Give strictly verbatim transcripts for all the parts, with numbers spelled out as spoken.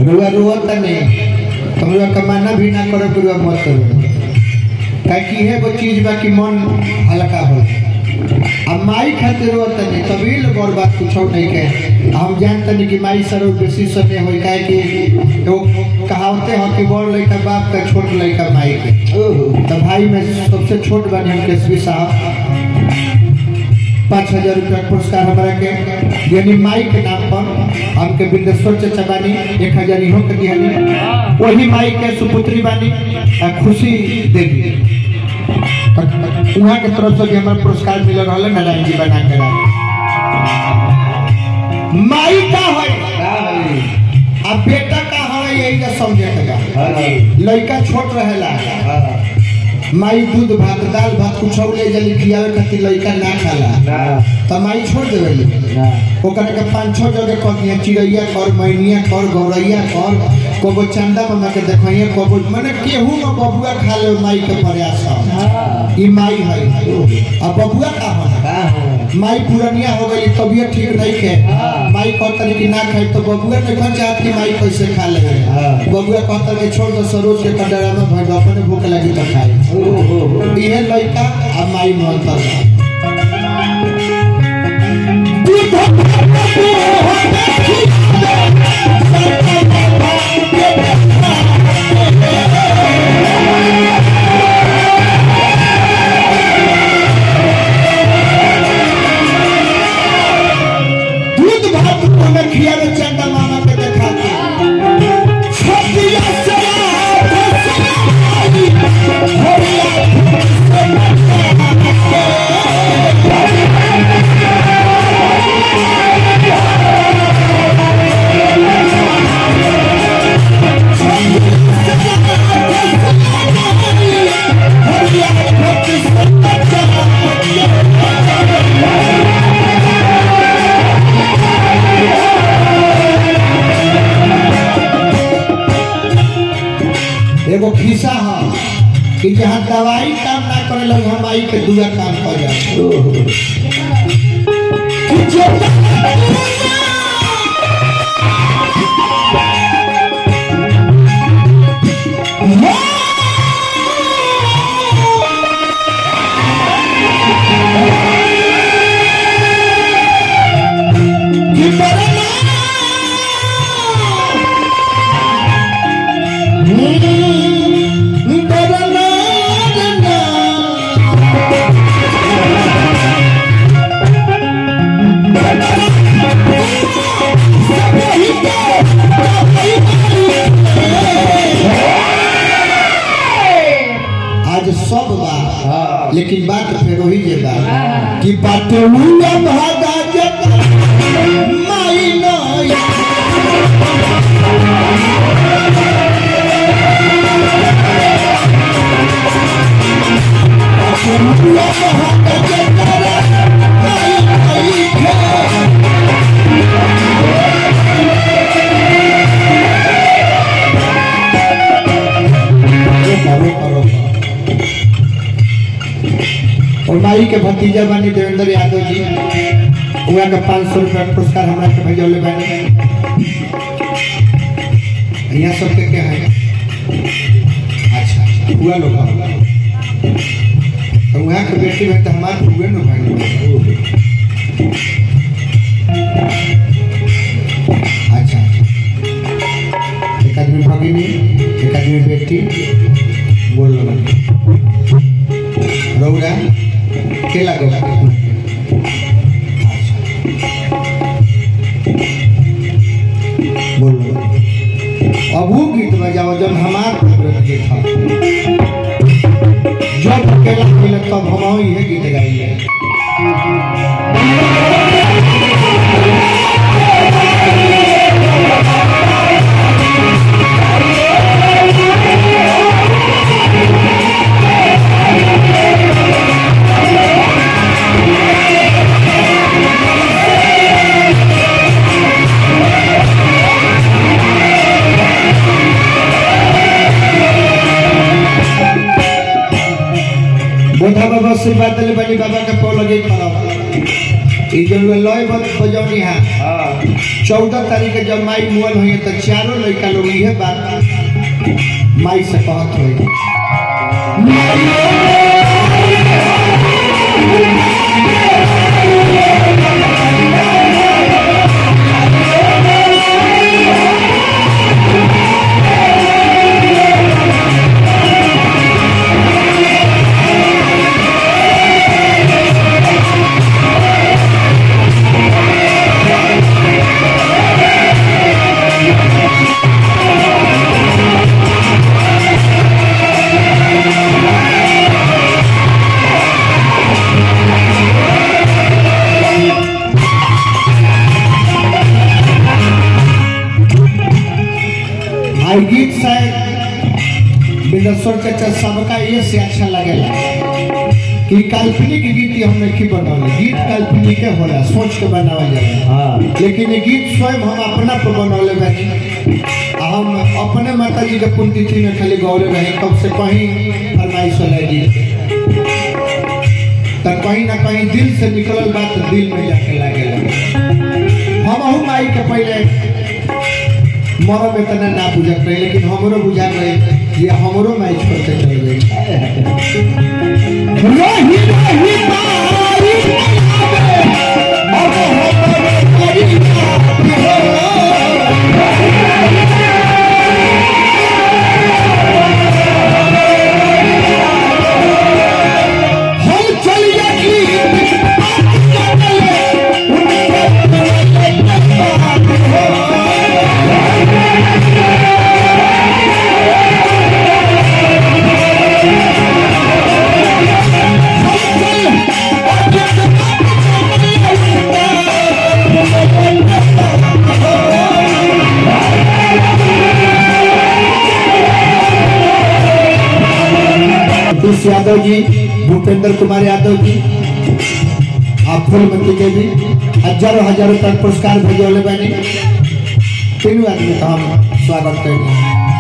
रुआ रुआ तने तुम लोग कमाना भी ना करो रुआ मत करो ताकि है वो चीज बाकी मन हल्का हो। अब माई खातिर रोत नहीं तभी लोग बात कुछ नहीं के हम जानते नहीं कि माई सर बेसी समय हो काहे कि तो कहावते हो कि बड़ लड़का बाप का छोट लड़का माई के। तो भाई में सबसे छोट बने हम केसरी साहब पाँच हजार रुपया पुरस्कार हमारा के यानी माई के नाम पर हमके बिंदेश्वर चचा बानी एक हजार इहो के दिहानी वही माई के सुपुत्री बानी खुशी देवी वहाँ के तरफ से भी हमारा पुरस्कार मिल रहा है नारायण जी बना के माई का है अब बेटा का है यही का समझे लड़का छोट रहेला माई दूध भात दाल भात कुछ ले जल्दी खियावे खातिर लड़का ना खाला तो माई छोड़ देवे ओकर के पांच छह जगह कर दिया चिड़ैया कर मैनिया कर गौरैया कर कोबो चंदा मामा के देखइए कोबो माने केहू में बबुआ खा ले माई के प्रयास है ई माई है। अब बबुआ का है माई पुरानिया हो गई तबीयत ठीक नहीं के माई कहता कि ना खाई तो बबुआ ने कह चाहत कि माई कैसे खा ले बबुआ कहता कि छोड़ दो सरोज के कटरा में भाई अपने भूख लगी तो खाई ये लड़का अब माई मानता है। चंदा मामा के देखा एगो खिस्सा है कि जहाँ दवाई काम ना करे लगे हम आई के दुआ काम कर जाए सब बात लेकिन बात फिर वही जे बात कि बातुला भागा जग माई नया बातुला भागा जग माई माई और माई के भतीजा बनी देवेंद्र यादव जी वहाँ का पाँच सौ रुपया पुरस्कार हमारे के भेजौले बने यहाँ सबके क्या है अच्छा हुआ लोग तो वहाँ के बेटी में तो हमारे हुए ना भाई अच्छा एक आदमी भगिनी एक आदमी बेटी बोल रौरा केला गोला बोलो अब वो गीत बजाओ जब हमारे गीत था जब केला मिले तब हम ये गीत गाइए बोधा बाबा से बात ले बनी बाबा का पौ लगे खड़ा ई जन लय बजावनी है हां चौदह तारीख के जब माई मुअल हुई तो चारों लड़का लोग ये बात माई से कहत हुई गीत शायद बिंदेश्वर चाचा सबका ये से अच्छा लगेला कि काल्पनिक गीत हम नहीं बनावे गीत काल्पनिक होला सोच के बनावल जाला हां लेकिन ये गीत स्वयं हम अपना पर बनौले बानी हम अपने माता जी के पुण्यतिथि में खाली गौरव रहे कब से कहीं फरमाइश लगी त कहीं ना कहीं दिल से निकलल बात दिल में जाके लागेला हम हूं माई के पहले मरो में तना ना बुझत रहे लेकिन हमरो बुझा रहे ये हमरो मैच करते चल गए रही रही तारी अब हमरे करीना हम चलिए की यादव जी भूपेंद्र कुमार यादव जी आप फूलमती के भी हजारों हजारों तक पुरस्कार भेजौले बने तीनों आदमी का हम स्वागत करेंगे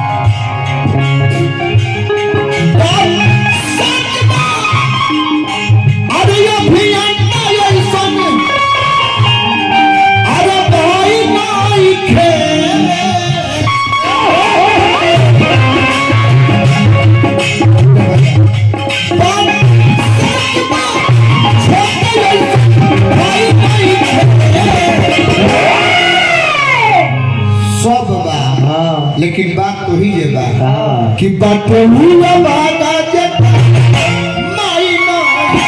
लेकिन बात तो ही ये बात कि बात हुआ बागा जब माई ना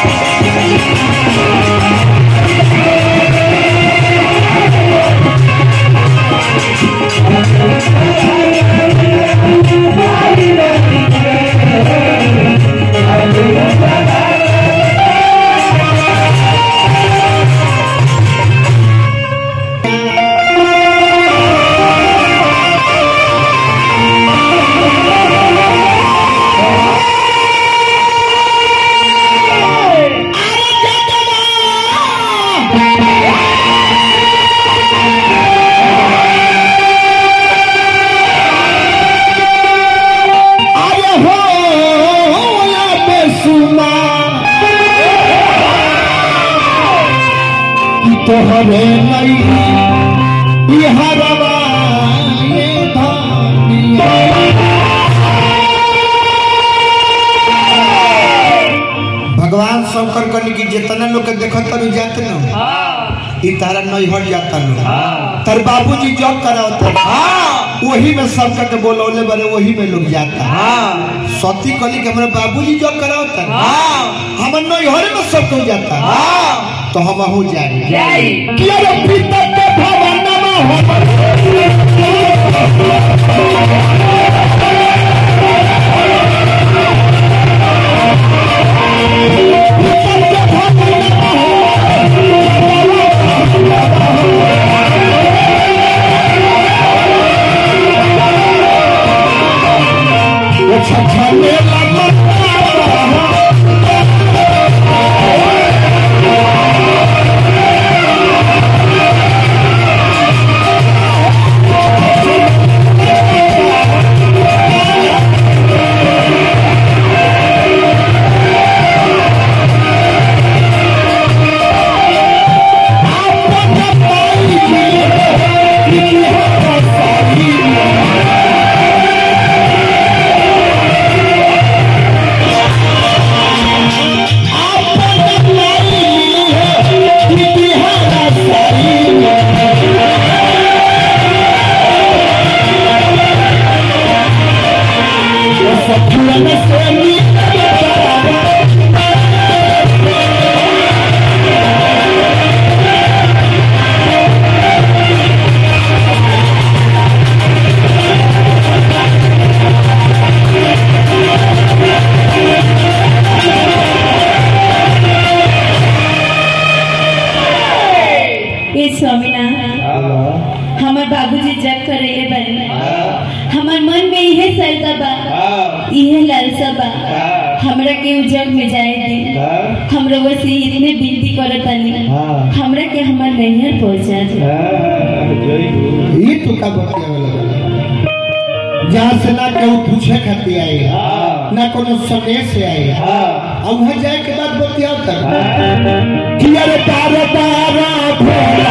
तो हमें नहीं ये हरवा ये धानिया भगवान शंकर कनी की जितना लोग के देखत नहीं जाते ना ई तारा नहीं हट जाता ना तर बाबूजी जॉब करावत वही में सब के बोलौले बरे वही में लोग जाता सती कली के हमारे बाबूजी जॉब करावत हम नहीं हरे में सब को जाता तो हम हो जाए जाई कि अरे पिता के भवन में वो छछा मेला करे बने। हमार मन में यह सरदा बा, यह लालसा बा, हमरा के जग में जाए दे। हमरा वैसे इतने विनती करत तानी, हमरा के हमार नैहर पहुंचा दे। ये तो का बतिया वाला जहाँ से ना केहू पूछे खातिर आए, ना कोनो संदेश से आए, अब वहाँ जाए के बाद बतिया तक कि अरे तारा तारा भोला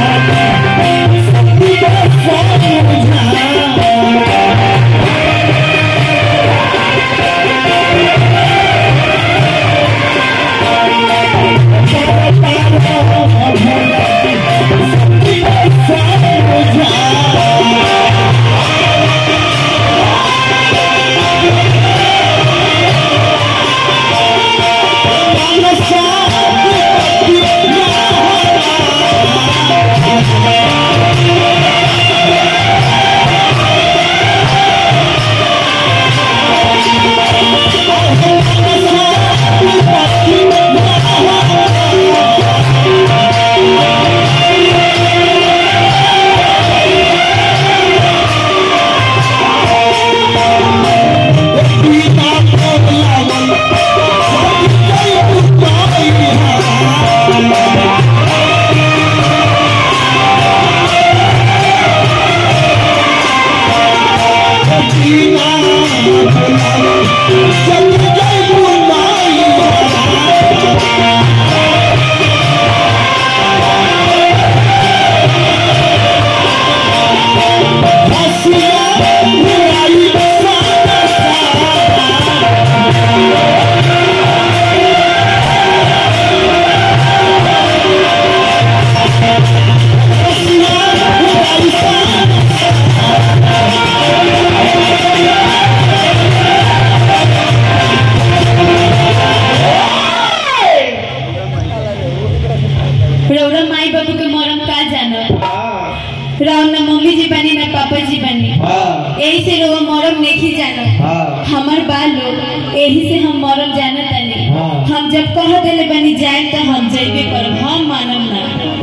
मम्मी जी बनी ना पापा जी बनी, यही से लोग मरम नहीं जाना। हमार बाल लोग यही से हम मरम जाना तनी। हम जब कह देले बनी जाए तो हम जाइबे करब, हम मानम ना।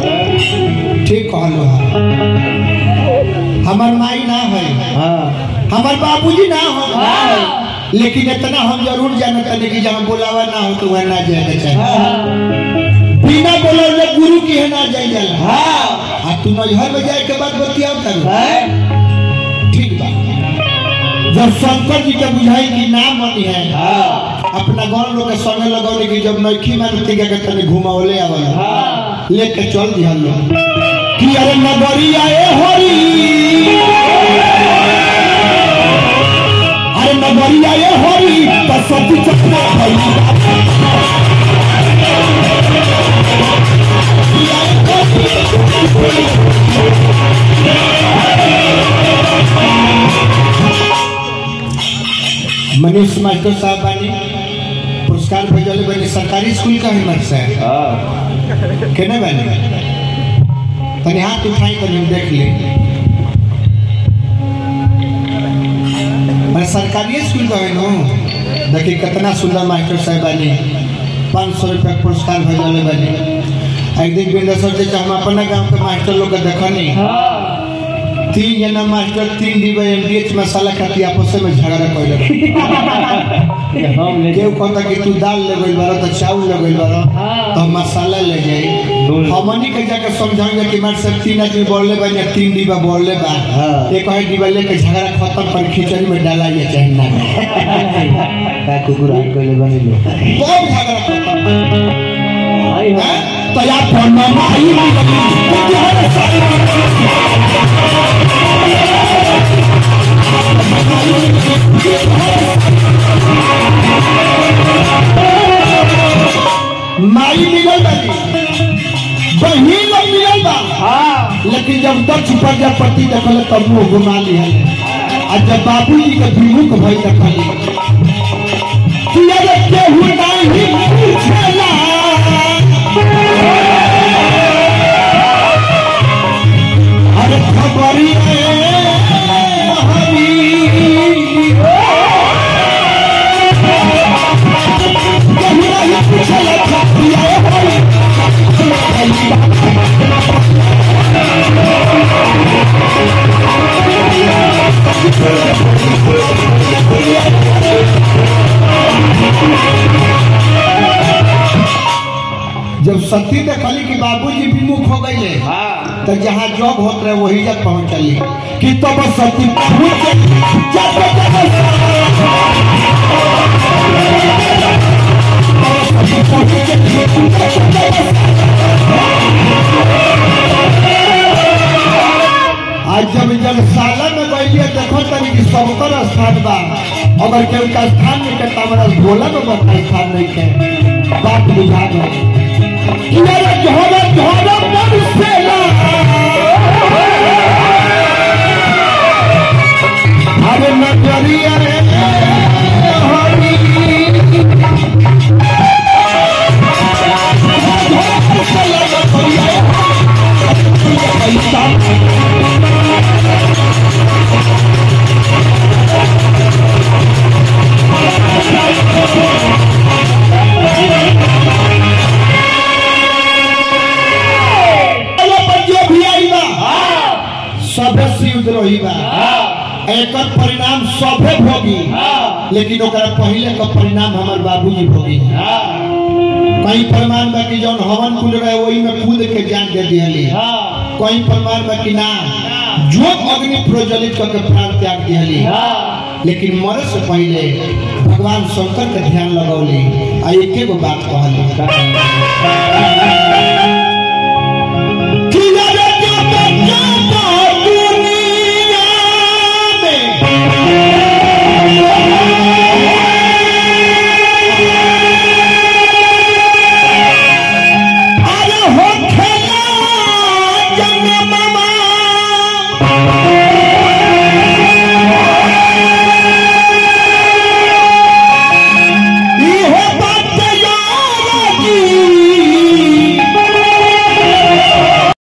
ठीक कहलो। हमार माई ना है, हमार बाबूजी ना हो, लेकिन इतना हम जरूर जानते हैं कि जहाँ बुलावा ना हो तो वह ना जाए चाहिए। बिना बोले गुरु की है ना जाए जाला। हाँ, तू नजर में जाए के बाद बतिया कर ठीक बात। जब शंकर जी के बुझाई की नाम बनी है, अपना गाँव लोग के संगे लगौले की जब नौखी मानती के तने घुमावले आवल लेके चल दिया लोग कि अरे नगरी आए हरी, अरे नगरी आए हरी तो सती चक्का मनीष मास्टर साहब बानी पुरस्कार भेजले बनी सरकारी स्कूल का हिम्मत से केने बनी तनी हाथ उठाई कर देख ले। मैं सरकारी स्कूल का है नो, देखिए कितना सुंदर मास्टर साहब बानी, पाँच सौ रुपया पुरस्कार भेजले बनी। एक दिन बिंदेश्वर जी हम अपना गांव के मास्टर लोग के देखनी, तीन जना मास्टर तीन डिब्बा एमडीएच मसाला खाती आपस में झगड़ा कइले। केहू कहता कि तू दाल ले गइल बारो तो चावल ले गइल बारो तो मसाला ले जाई। हमनी के जाके समझाएंगे कि मार सब तीन आदमी बोलले बा या तीन डिब्बा बोलले बा, एक है डिब्बा लेके झगड़ा खत्म पर खिचड़ी में डाला या चाहे ना का कुकुर हाथ कइले बनी लो बहुत झगड़ा खत्म। तो या फोन में आई माई मिलल बानी, बहिन लोग मिलल बा। हाँ, लेकिन जब तक छुपा जा पति देखल तब मुंह घुमा ली है। आज जब बाबूजी के विमुख भई देखल कि अरे केहू नहीं पूछेला, अरे खबरी जब सती देखली कि बाबूजी विमुख हो गए तो जहाँ जॉब होत रहे वही जब पहुंचली कि तब सती आज जब जलशाला में बैठिए देखो तनी कि सबकर स्थान बा अगर केहू का स्थान नहीं के तमरा भोला में बता स्थान नहीं के बात बुझा गए इधर झोला झोला मन से ला अरे नजरिया रे हरी सभे शिवद्रोही बा एकर परिणाम सभे भोगी लेकिन ओकरा पहले का परिणाम हमार बाबूजी भोगी कई प्रमाण बा कि जौन हवन कुल रहे वही में कूद के जान दे दिहली कई प्रमाण बा कि ना जो अग्नि प्रज्वलित करके प्राण त्याग दिहली लेकिन मरे से पहले भगवान शंकर के ध्यान लगौली आ एके गो बात कहली